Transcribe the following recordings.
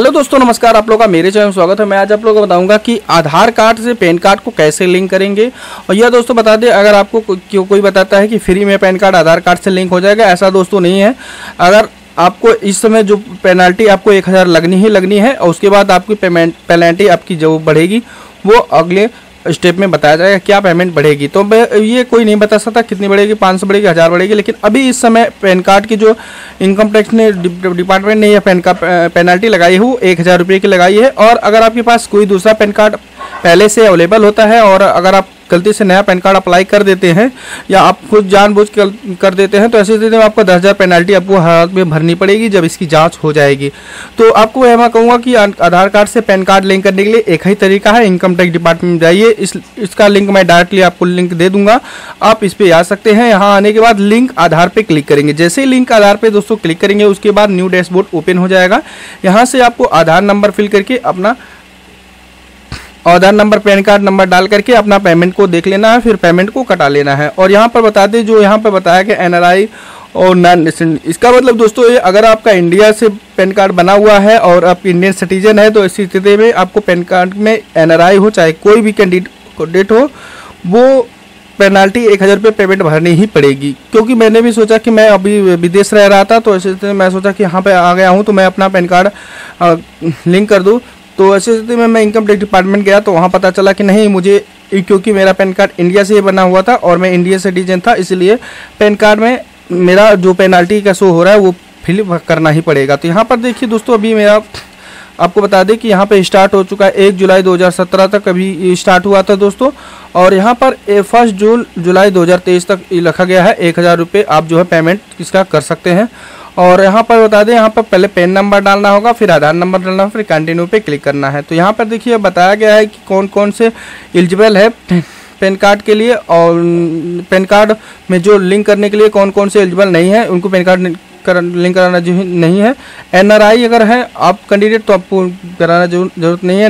Hello दोस्तों, नमस्कार। आप लोगों का मेरे चैनल में स्वागत है। मैं आज आप लोगों को बताऊंगा कि आधार कार्ड से पैन कार्ड को कैसे लिंक करेंगे। और यह दोस्तों बता दें, अगर आपको कोई बताता है कि फ्री में पैन कार्ड आधार कार्ड से लिंक हो जाएगा, ऐसा दोस्तों नहीं है। अगर आपको इस समय जो पेनल्टी आपको 1000 लगनी है और उसके बाद आपकी पेनल्टी आपकी जो बढ़ेगी वो अगले स्टेप में बताया जाएगा क्या पेमेंट बढ़ेगी। तो ये कोई नहीं बता सकता कितनी बढ़ेगी, 500 बढ़ेगी, 1000 बढ़ेगी। लेकिन अभी इस समय पैन कार्ड की जो इनकम टैक्स ने डिपार्टमेंट ने यह पैन कार्ड पेनल्टी लगाई है वो 1000 रुपये की लगाई है। और अगर आपके पास कोई दूसरा पैन कार्ड पहले से अवेलेबल होता है और अगर आप गलती से नया पैन कार्ड अप्लाई कर देते हैं या आप खुद जानबूझ कर देते हैं तो ऐसी स्थिति में आपको 10,000 पेनल्टी आपको हर हाथ में भरनी पड़ेगी जब इसकी जांच हो जाएगी। तो आपको मैं कहूँगा कि आधार कार्ड से पैन कार्ड लिंक करने के लिए एक ही तरीका है, इनकम टैक्स डिपार्टमेंट में जाइए। इसका लिंक मैं डायरेक्टली आपको लिंक दे दूंगा, आप इस पर आ सकते हैं। यहाँ आने के बाद लिंक आधार पे क्लिक करेंगे। जैसे ही लिंक आधार पे दोस्तों क्लिक करेंगे उसके बाद न्यू डैशबोर्ड ओपन हो जाएगा। यहाँ से आपको आधार नंबर फिल करके अपना Aadhaar number PAN card number डाल करके अपना पेमेंट को देख लेना है, फिर पेमेंट को कटा लेना है। और यहाँ पर बता दें, जो यहाँ पर बताया कि NRI और नॉन रेजिडेंट, इसका मतलब दोस्तों ये अगर आपका इंडिया से पैन कार्ड बना हुआ है और आप इंडियन सिटीजन है तो इसी स्थिति में आपको पैन कार्ड में NRI हो चाहे कोई भी कैंडिडेट हो, वो पेनल्टी 1000 रुपये पेमेंट भरनी ही पड़ेगी। क्योंकि मैंने भी सोचा कि मैं अभी विदेश रह रहा था तो ऐसे स्थिति में मैं सोचा कि यहाँ पे आ गया हूँ तो मैं अपना पैन कार्ड लिंक कर दूँ। तो ऐसी स्थिति में मैं इनकम टैक्स डिपार्टमेंट गया तो वहाँ पता चला कि नहीं, मुझे क्योंकि मेरा पैन कार्ड इंडिया से बना हुआ था और मैं इंडियन सिटीजन था, इसलिए पैन कार्ड में मेरा जो पेनल्टी का शो हो रहा है वो फिल करना ही पड़ेगा। तो यहाँ पर देखिए दोस्तों, अभी मेरा आपको बता दें कि यहाँ पे स्टार्ट हो चुका है 1 जुलाई 2017 तक अभी स्टार्ट हुआ था दोस्तों। और यहाँ पर 1 जुलाई 2023 तक लिखा गया है 1000 रुपये आप जो है पेमेंट इसका कर सकते हैं। और यहाँ पर बता दें, यहाँ पर पहले पैन नंबर डालना होगा, फिर आधार नंबर डालना होगा, फिर कंटिन्यू पे क्लिक करना है। तो यहाँ पर देखिए बताया गया है कि कौन कौन से एलिजिबल है पैन कार्ड के लिए और पैन कार्ड में जो लिंक करने के लिए कौन कौन से एलिजिबल नहीं है, उनको पैन कार्ड लिंक कराना जो नहीं है। NRI अगर है आप कैंडिडेट तो आपको कराना जरूरत नहीं है।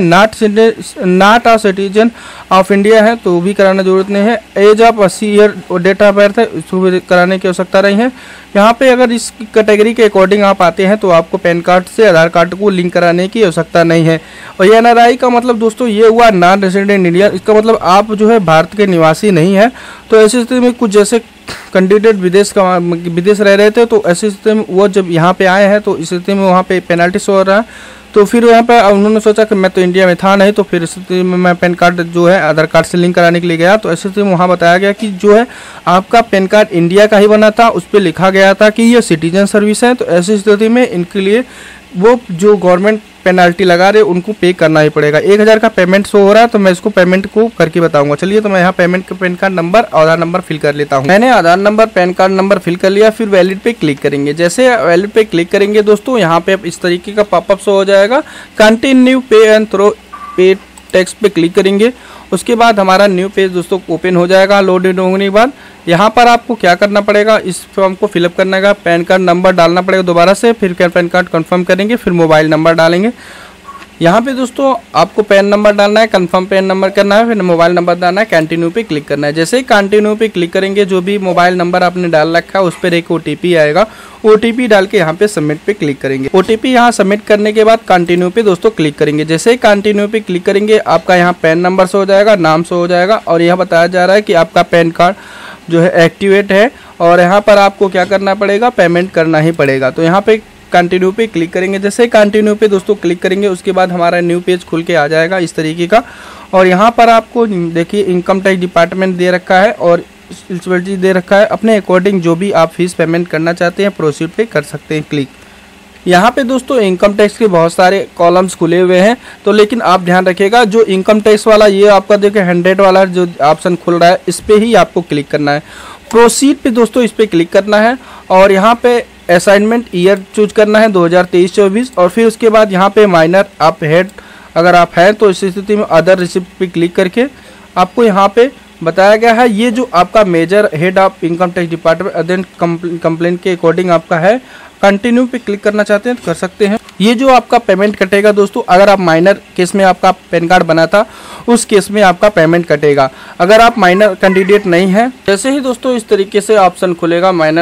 Not a citizen of India है तो भी कराना जरूरत नहीं है। एज ऑफ 80 ईयर और डेट ऑफ बर्थ है, उसको भी कराने की आवश्यकता नहीं है। यहाँ पे अगर इस कैटेगरी के अकॉर्डिंग आप आते हैं तो आपको पैन कार्ड से आधार कार्ड को लिंक कराने की आवश्यकता नहीं है। और ये NRI का मतलब दोस्तों ये हुआ नॉन रेजिडेंट इंडिया, इसका मतलब आप जो है भारत के निवासी नहीं है। तो ऐसी स्थिति में कुछ जैसे कैंडिडेट विदेश रह रहे थे तो ऐसी स्थिति में वो जब यहाँ पे आए हैं तो इस स्थिति में वहाँ पे पेनल्टी शो हो रहा है। तो फिर यहाँ पे उन्होंने सोचा कि मैं तो इंडिया में था नहीं, तो फिर इस स्थिति में मैं पैन कार्ड जो है आधार कार्ड से लिंक कराने के लिए गया। तो ऐसी स्थिति में वहाँ बताया गया कि जो है आपका पैन कार्ड इंडिया का ही बना था, उस पर लिखा गया था कि ये सिटीजन सर्विस है। तो ऐसी स्थिति में इनके लिए वो जो गवर्नमेंट पेनल्टी लगा रहे उनको पे करना ही पड़ेगा। 1000 का पेमेंट शो हो रहा है तो मैं इसको पेमेंट को करके बताऊंगा। चलिए, तो मैं यहाँ पेमेंट का PAN card number Aadhaar number fill कर लेता हूँ। मैंने Aadhaar number PAN card number fill कर लिया, फिर वैलिड पे क्लिक करेंगे। जैसे वैलिड पे क्लिक करेंगे दोस्तों, यहाँ पे इस तरीके का पॉपअप शो हो जाएगा। कंटिन्यू पे एंड थ्रो पे टेक्स्ट पे क्लिक करेंगे। उसके बाद हमारा न्यू पेज दोस्तों ओपन हो जाएगा। लोडेड होने के बाद यहाँ पर आपको क्या करना पड़ेगा, इस फॉर्म को फिलअप करने का पैन कार्ड नंबर डालना पड़ेगा दोबारा से, फिर पैन कार्ड कंफर्म करेंगे, फिर मोबाइल नंबर डालेंगे। यहाँ पे दोस्तों आपको पैन नंबर डालना है, कंफर्म पैन नंबर करना है, फिर मोबाइल नंबर डालना है, कंटिन्यू पे क्लिक करना है। जैसे ही कंटिन्यू पे क्लिक करेंगे, जो भी मोबाइल नंबर आपने डाल रखा है उस पर एक OTP आएगा। OTP डाल के यहाँ पे सबमिट पे क्लिक करेंगे। OTP यहाँ सबमिट करने के बाद कंटिन्यू पे दोस्तों क्लिक करेंगे। जैसे ही कंटिन्यू पे क्लिक करेंगे आपका यहाँ पैन नंबर शो हो जाएगा, नाम शो हो जाएगा और यह बताया जा रहा है कि आपका पैन कार्ड जो है एक्टिवेट है। और यहाँ पर आपको क्या करना पड़ेगा, पेमेंट करना ही पड़ेगा। तो यहाँ पे कंटिन्यू पे क्लिक करेंगे। जैसे कंटिन्यू पे दोस्तों क्लिक करेंगे उसके बाद हमारा न्यू पेज खुल के आ जाएगा इस तरीके का। और यहाँ पर आपको देखिए इनकम टैक्स डिपार्टमेंट दे रखा है और एलिजिबिलिटी दे रखा है। अपने अकॉर्डिंग जो भी आप फीस पेमेंट करना चाहते हैं प्रोसीड पे कर सकते हैं क्लिक। यहाँ पे दोस्तों इनकम टैक्स के बहुत सारे कॉलम्स खुले हुए हैं, तो लेकिन आप ध्यान रखिएगा जो इनकम टैक्स वाला ये आपका देखिए 100 वाला जो ऑप्शन खुल रहा है इस पर ही आपको क्लिक करना है। प्रोसीड पे दोस्तों इस पर क्लिक करना है और यहाँ पे असाइनमेंट ईयर चूज करना है 2023-24 और फिर उसके बाद यहाँ पे माइनर आप हेड अगर आप हैं तो इस स्थिति में अदर रिसिप्ट पे क्लिक करके आपको यहाँ पे बताया गया है ये जो आपका major head of income tax department other complaint के अकॉर्डिंग आपका है। कंटिन्यू पे क्लिक करना चाहते हैं तो कर सकते हैं। ये जो आपका पेमेंट कटेगा दोस्तों, अगर आप माइनर केस में आपका पैन कार्ड बना था उस केस में आपका पेमेंट कटेगा। अगर आप माइनर कैंडिडेट नहीं है, जैसे ही दोस्तों इस तरीके से ऑप्शन खुलेगा माइनर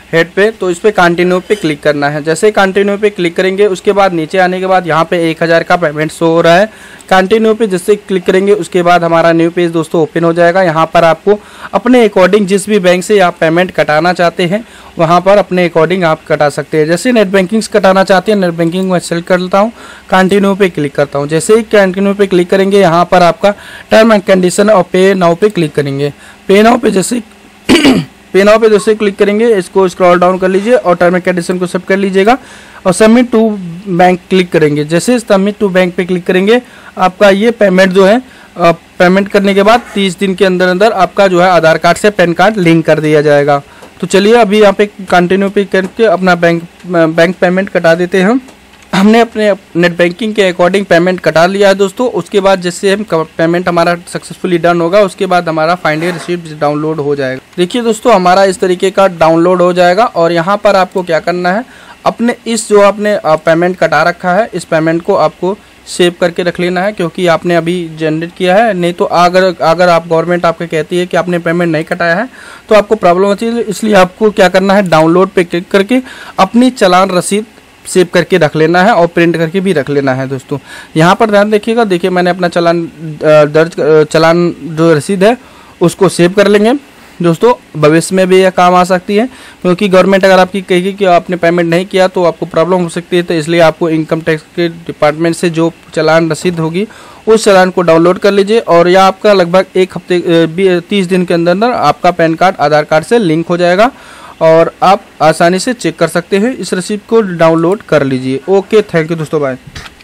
हेड पे, तो इस पर कंटिन्यू पे क्लिक करना है। जैसे कंटिन्यू पे क्लिक करेंगे उसके बाद नीचे आने के बाद यहाँ पे 1000 का पेमेंट शो हो रहा है। कंटिन्यू पे जैसे क्लिक करेंगे उसके बाद हमारा न्यू पेज दोस्तों ओपन हो जाएगा। यहाँ पर आपको अपने अकॉर्डिंग जिस भी बैंक से आप पेमेंट कटाना चाहते हैं वहाँ पर अपने अकॉर्डिंग आप कटा सकते हैं। जैसे नेट बैंकिंग से कटाना चाहते हैं, नेट बैंकिंग में सेलेक्ट कर लेता हूँ, कंटिन्यू पे क्लिक करता हूँ। जैसे ही कंटिन्यू पे क्लिक करेंगे यहाँ पर आपका टर्म एंड कंडीशन और पे नाउ पे क्लिक करेंगे। पे नाउ पे जैसे पे नाउ पे जैसे क्लिक करेंगे इसको स्क्रॉल डाउन कर लीजिए और टर्म एंड कंडीशन को सब कर लीजिएगा और सबमिट टू बैंक क्लिक करेंगे। जैसे सबमिट टू बैंक पे क्लिक करेंगे आपका ये पेमेंट जो है पेमेंट करने के बाद 30 दिन के अंदर अंदर आपका जो है आधार कार्ड से पैन कार्ड लिंक कर दिया जाएगा। तो चलिए अभी यहाँ पे कंटिन्यू पे करके अपना बैंक पेमेंट कटा देते हैं। हमने अपने नेट बैंकिंग के अकॉर्डिंग पेमेंट कटा लिया है दोस्तों। उसके बाद जैसे हम पेमेंट हमारा सक्सेसफुली डन होगा उसके बाद हमारा फाइंड ए रिसीप्ट डाउनलोड हो जाएगा। देखिए दोस्तों हमारा इस तरीके का डाउनलोड हो जाएगा और यहाँ पर आपको क्या करना है, अपने इस जो आपने पेमेंट कटा रखा है इस पेमेंट को आपको सेव करके रख लेना है, क्योंकि आपने अभी जनरेट किया है। नहीं तो अगर आप गवर्नमेंट आपको कहती है कि आपने पेमेंट नहीं कटाया है तो आपको प्रॉब्लम होती है। इसलिए आपको क्या करना है, डाउनलोड पे क्लिक करके अपनी चालान रसीद सेव करके रख लेना है और प्रिंट करके भी रख लेना है दोस्तों। यहाँ पर ध्यान देखिएगा, देखिए मैंने अपना चालान जो रसीद है उसको सेव कर लेंगे दोस्तों। भविष्य में भी यह काम आ सकती है, क्योंकि गवर्नमेंट अगर आपकी कहेगी कि आपने पेमेंट नहीं किया तो आपको प्रॉब्लम हो सकती है। तो इसलिए आपको इनकम टैक्स के डिपार्टमेंट से जो चालान रसीद होगी उस चालान को डाउनलोड कर लीजिए और यह आपका लगभग 1 हफ्ते 30 दिन के अंदर अंदर आपका पैन कार्ड आधार कार्ड से लिंक हो जाएगा और आप आसानी से चेक कर सकते हैं। इस रसीद को डाउनलोड कर लीजिए। ओके, थैंक यू दोस्तों, बाय।